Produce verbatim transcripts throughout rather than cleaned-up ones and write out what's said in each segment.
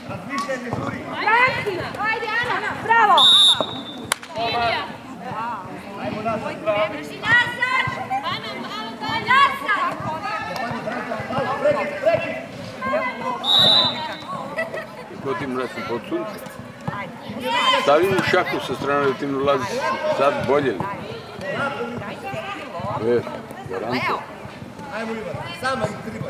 Franci, ajde Ana, bravo! Ilija! Ajmo nazad, bravo! Drži nazad! Ana, malo dalje! Nazad! Malo, prekid, prekid! Ko ti mu reći pod sunce? Stavi mu šaku sa strane da ti mu ulazi sad bolje li? E, garantno. Ajmo Ivan, sama ih tribaj.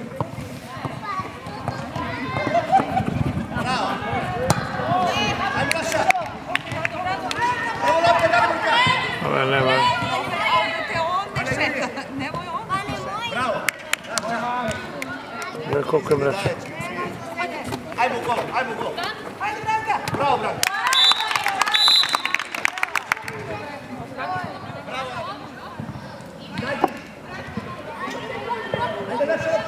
Bravo! Ajmo naša! Evo lopte, da ruka! Ove nema. Bravo! Gledaj koliko je mreća. Ajmo gol, ajmo gol! Ajde Branka! Bravo Branka! Bravo! Ajde! Ajde naša!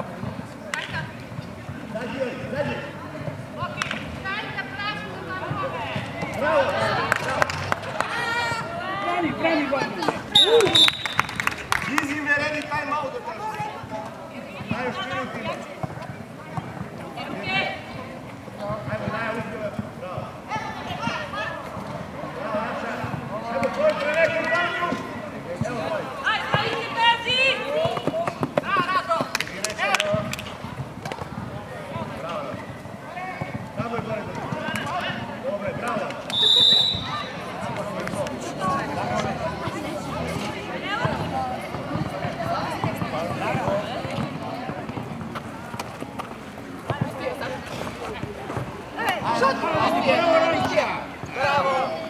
Zađi joj, zađi! Bravo! Brani, brani, brani! Izimjereni time out do tada! Ajde još minuti! Ajmo, Naja, uspjela! Bravo! Bravo, naša! Evo, koji preleti u banju! Evo, koji! Ajde, stavite Bezi! Bravo, Rado! Bravo! Bravo je gore! Dobre, bravo! Bravo!